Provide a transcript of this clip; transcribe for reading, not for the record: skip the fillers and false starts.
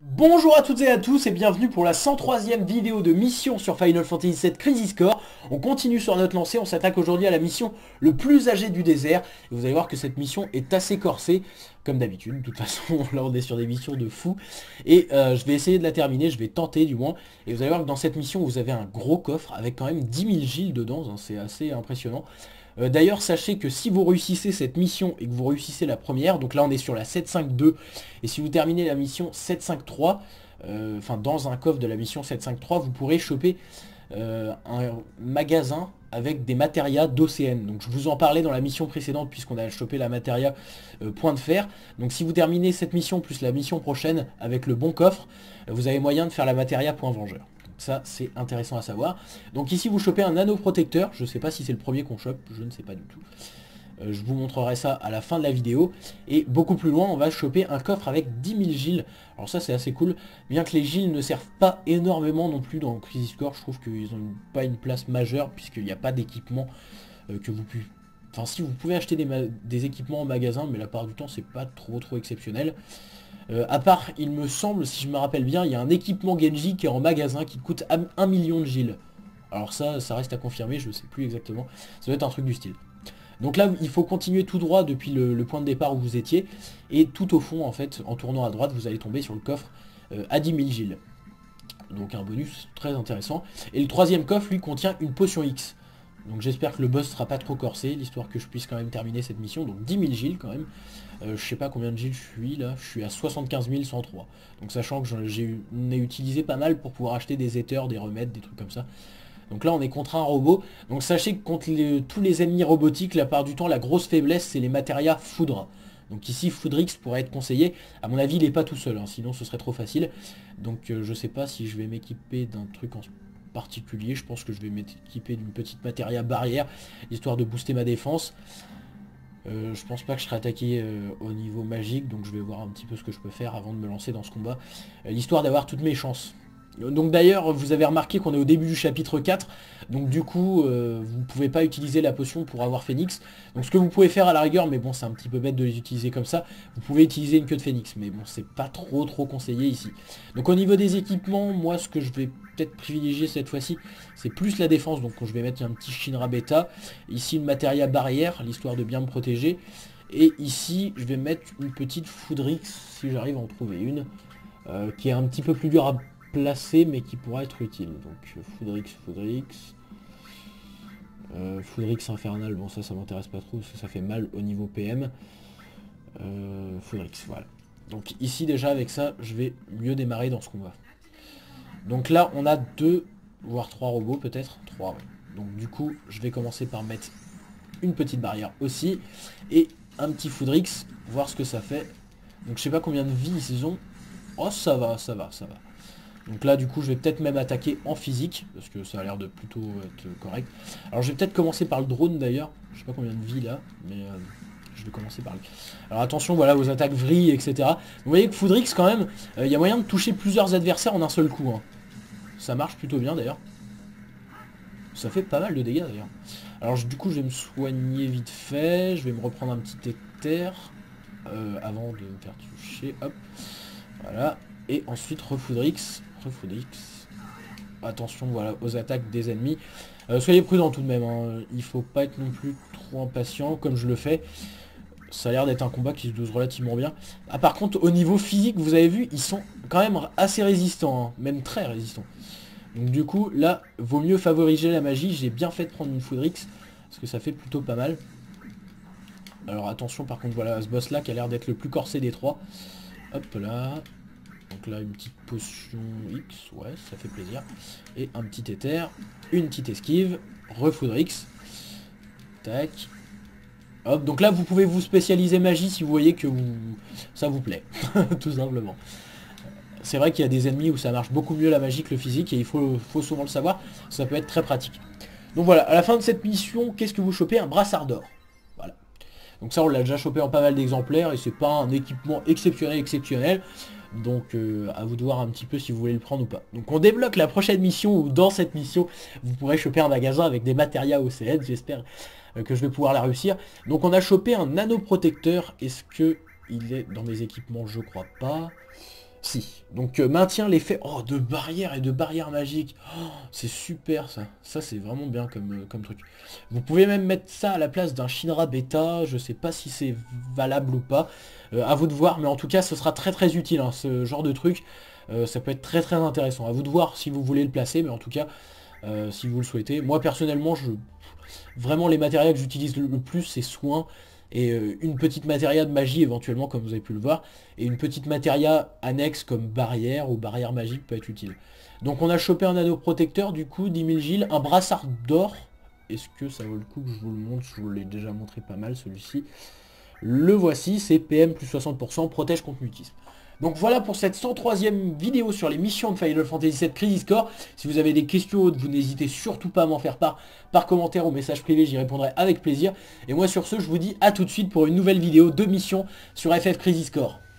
Bonjour à toutes et à tous et bienvenue pour la 103e vidéo de mission sur Final Fantasy VII Crisis Core. On continue sur notre lancée, on s'attaque aujourd'hui à la mission le plus âgé du désert. Et vous allez voir que cette mission est assez corsée, comme d'habitude. De toute façon, là on est sur des missions de fou. Et je vais essayer de la terminer, je vais tenter du moins. Et vous allez voir que dans cette mission, vous avez un gros coffre avec quand même 10 000 giles dedans, hein, c'est assez impressionnant. D'ailleurs, sachez que si vous réussissez cette mission et que vous réussissez la première, donc là on est sur la 752, et si vous terminez la mission 753, enfin dans un coffre de la mission 753, vous pourrez choper un magasin avec des matérias d'OCN. Donc je vous en parlais dans la mission précédente puisqu'on a chopé la matéria point de fer. Donc si vous terminez cette mission plus la mission prochaine avec le bon coffre, vous avez moyen de faire la matéria point vengeur. Ça, c'est intéressant à savoir. Donc ici, vous chopez un anneau protecteur. Je ne sais pas si c'est le premier qu'on chope. Je ne sais pas du tout. Je vous montrerai ça à la fin de la vidéo. Et beaucoup plus loin, on va choper un coffre avec 10 000 giles. Alors ça, c'est assez cool. Bien que les giles ne servent pas énormément non plus dans Crisis Core, je trouve qu'ils n'ont pas une place majeure, puisqu'il n'y a pas d'équipement que vous pouvez... Enfin si, vous pouvez acheter des équipements en magasin, mais la part du temps, c'est pas trop exceptionnel. À part, il me semble, si je me rappelle bien, il y a un équipement Genji qui est en magasin qui coûte 1 million de giles. Alors ça reste à confirmer, je ne sais plus exactement. Ça doit être un truc du style. Donc là, il faut continuer tout droit depuis le point de départ où vous étiez. Et tout au fond, en fait, en tournant à droite, vous allez tomber sur le coffre à 10 000 giles. Donc un bonus très intéressant. Et le troisième coffre, lui, contient une potion X. Donc j'espère que le boss sera pas trop corsé, l'histoire que je puisse quand même terminer cette mission. Donc 10 000 giles quand même. Je sais pas combien de giles je suis là. Je suis à 75 103. Donc sachant que j'en ai utilisé pas mal pour pouvoir acheter des éthers, des remèdes, des trucs comme ça. Donc là on est contre un robot. Donc sachez que contre tous les ennemis robotiques, la part du temps, la grosse faiblesse c'est les matérias foudre. Donc ici Foudrix pourrait être conseillé. À mon avis il n'est pas tout seul, hein, sinon ce serait trop facile. Donc je sais pas si je vais m'équiper d'un truc en particulier. Je pense que je vais m'équiper d'une petite matéria barrière, histoire de booster ma défense. Je pense pas que je serai attaqué au niveau magique, donc je vais voir un petit peu ce que je peux faire avant de me lancer dans ce combat. L'histoire d'avoir toutes mes chances. Donc d'ailleurs, vous avez remarqué qu'on est au début du chapitre 4, donc du coup, vous ne pouvez pas utiliser la potion pour avoir Phénix. Donc ce que vous pouvez faire à la rigueur, mais bon, c'est un petit peu bête de les utiliser comme ça, vous pouvez utiliser une queue de Phénix, mais bon, c'est pas trop conseillé ici. Donc au niveau des équipements, moi, ce que je vais peut-être privilégier cette fois-ci, c'est plus la défense, donc je vais mettre un petit Shinra Beta, ici une Materia barrière, l'histoire de bien me protéger, et ici, je vais mettre une petite Foudrix, si j'arrive à en trouver une, qui est un petit peu plus dur à placé mais qui pourra être utile. Donc Foudrix infernal, bon ça m'intéresse pas trop parce que ça fait mal au niveau PM. Foudrix, voilà. Donc ici déjà avec ça je vais mieux démarrer dans ce combat. Donc là on a 2 voire 3 robots peut-être. 3 ouais. Donc du coup je vais commencer par mettre une petite barrière aussi et un petit Foudrix, voir ce que ça fait. Donc je sais pas combien de vie ils ont. Oh ça va. Donc là du coup je vais peut-être même attaquer en physique, parce que ça a l'air de plutôt être correct. Alors je vais peut-être commencer par le drone d'ailleurs, je sais pas combien de vie là, mais je vais commencer par lui. Alors attention voilà aux attaques vrillent, etc. Vous voyez que Foudrix quand même, il y a moyen de toucher plusieurs adversaires en un seul coup. Hein. Ça marche plutôt bien d'ailleurs. Ça fait pas mal de dégâts d'ailleurs. Alors du coup je vais me soigner vite fait, je vais me reprendre un petit éther avant de me faire toucher, hop, voilà. Et ensuite Refoudrix. Attention voilà aux attaques des ennemis. Soyez prudents tout de même, hein. Il faut pas être non plus trop impatient comme je le fais. Ça a l'air d'être un combat qui se dose relativement bien. Ah par contre au niveau physique vous avez vu ils sont quand même assez résistants, hein. Même très résistants. Donc du coup là vaut mieux favoriser la magie. J'ai bien fait de prendre une Foudrix parce que ça fait plutôt pas mal. Alors attention par contre voilà ce boss là qui a l'air d'être le plus corsé des trois. Hop là. Donc là, une petite potion X, ouais, ça fait plaisir. Et un petit éther, une petite esquive, Refoudrix. Tac. Hop, donc là, vous pouvez vous spécialiser magie si vous voyez que ça vous plaît. Tout simplement. C'est vrai qu'il y a des ennemis où ça marche beaucoup mieux la magie que le physique, et il faut souvent le savoir, ça peut être très pratique. Donc voilà, à la fin de cette mission, qu'est-ce que vous chopez? Un brassard d'or. Voilà. Donc ça, on l'a déjà chopé en pas mal d'exemplaires, et c'est pas un équipement exceptionnel. Donc à vous de voir un petit peu si vous voulez le prendre ou pas. Donc on débloque la prochaine mission, où dans cette mission vous pourrez choper un magasin avec des matérias OCN. J'espère que je vais pouvoir la réussir. Donc on a chopé un nanoprotecteur. Est-ce que il est dans mes équipements? Je crois pas. Si. Donc maintient l'effet de barrière et de barrière magique. Oh, c'est super ça. Ça c'est vraiment bien comme truc. Vous pouvez même mettre ça à la place d'un Shinra Beta. Je sais pas si c'est valable ou pas. À vous de voir, mais en tout cas ce sera très très utile hein, ce genre de truc. Ça peut être très très intéressant. À vous de voir si vous voulez le placer, mais en tout cas si vous le souhaitez. Moi personnellement, vraiment les matériaux que j'utilise le plus c'est soin et une petite matéria de magie éventuellement comme vous avez pu le voir, et une petite matéria annexe comme barrière ou barrière magique peut être utile. Donc on a chopé un anneau protecteur du coup, 10 000 Gilles, un brassard d'or. Est-ce que ça vaut le coup que je vous le montre? Je vous l'ai déjà montré pas mal celui-ci. Le voici, c'est PM plus 60%, protège contre mutisme. Donc voilà pour cette 103e vidéo sur les missions de Final Fantasy VII Crisis Core. Si vous avez des questions, vous n'hésitez surtout pas à m'en faire part par commentaire ou message privé, j'y répondrai avec plaisir. Et moi sur ce, je vous dis à tout de suite pour une nouvelle vidéo de mission sur FF Crisis Core.